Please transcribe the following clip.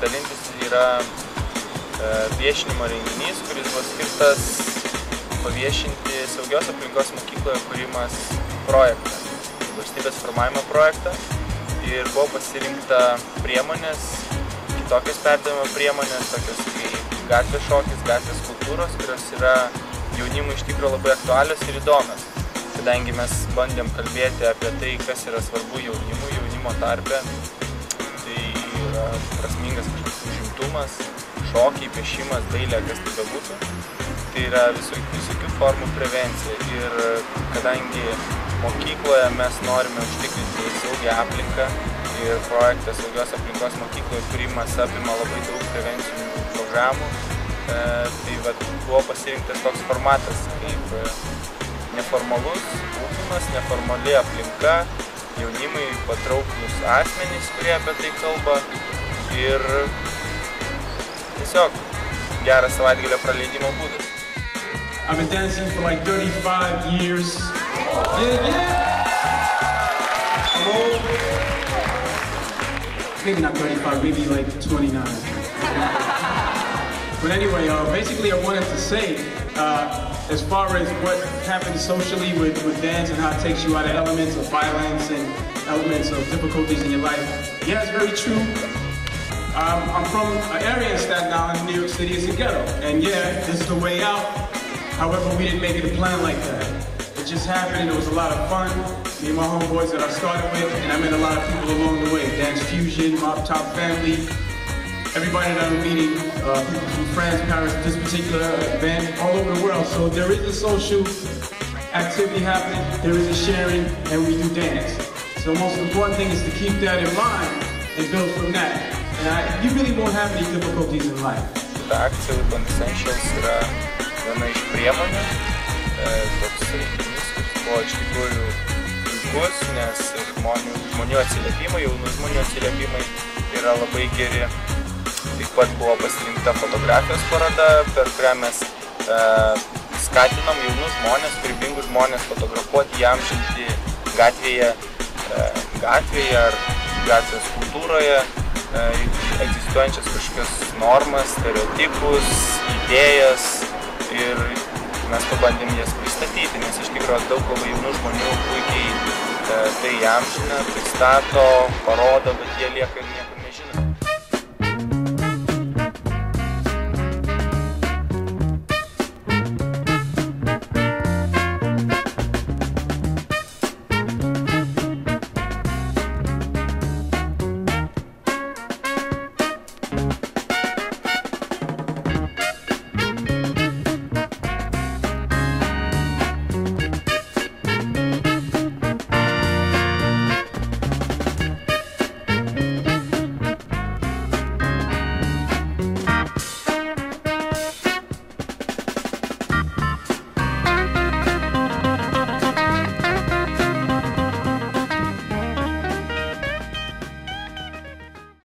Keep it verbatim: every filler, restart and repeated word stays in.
dalintis, yra viešinimo renginys, kuris buvo skirtas paviešinti saugios aplinkos mokykloje kūrimas projektą, valstybės formavimo projektą, ir buvo pasirinkta priemonės, kitokios perdavimo priemonės, tokios kaip gatvės šokis, gatvės kultūros, kurios yra jaunimui iš tikrųjų labai aktualios ir įdomios. Kadangi mes bandėm kalbėti apie tai, kas yra svarbu jaunimui, jaunimo tarpe, tai yra prasmingas kažkoks užimtumas, šokiai, piešimas, dailė, kas tai bebūtų. Tai yra visokių, visokių formų prevencija. Ir kadangi mokykloje mes norime užtikrinti saugią aplinką ir projektas saugios aplinkos mokykloje kūrimas apima labai daug prevencinių programų, e, tai vat, buvo pasirinktas toks formatas kaip neformalus ugdymas, neformali aplinka, jaunimui patrauklus asmenys, kurie apie tai kalba, ir tiesiog geras savaitgalio praleidimo būdas. I've been dancing for like thirty-five years. Yeah, yeah. I'm old. Maybe not thirty-five, maybe like twenty-nine. But anyway, uh, basically I wanted to say, uh, as far as what happens socially with, with dance and how it takes you out of elements of violence and elements of difficulties in your life, yeah, it's very true. Um, I'm from an area in Staten Island, New York City. It's a ghetto. And yeah, this is the way out. However, we didn't make it a plan like that. It just happened, and it was a lot of fun. Me and my homeboys that I started with, and I met a lot of people along the way. Dance Fusion, Mob Top Family, everybody that I'm meeting, uh, people from France, Paris, this particular event, all over the world. So there is a social activity happening, there is a sharing, and we do dance. So the most important thing is to keep that in mind and build from that. And I, you really won't have any difficulties in life. The akcija with Essentials yra viena iš priemonių, toks renginys, kuris buvo iš tikrųjų puikus, nes žmonių, žmonių atsiliepimai, jaunų žmonių atsiliepimai yra labai geri. Taip pat buvo pasirinkta fotografijos paroda, per kurią mes e, skatinom jaunus žmonės, kūrybingus žmonės fotografuoti, įamžinti gatvėje, e, gatvėje ar gatvės kultūroje e, egzistuojančias kažkokias normas, stereotipus, idėjas. Ir mes pabandėm jas pristatyti, nes iš tikrųjų daug labai jaunų žmonių puikiai e, tai įamžina, pristato, parodo, bet jie lieka ir nieko.